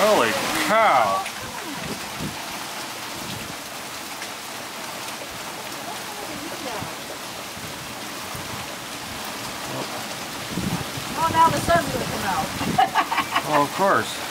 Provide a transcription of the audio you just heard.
Holy cow! Oh, now the sun's going to come out. Well, of course.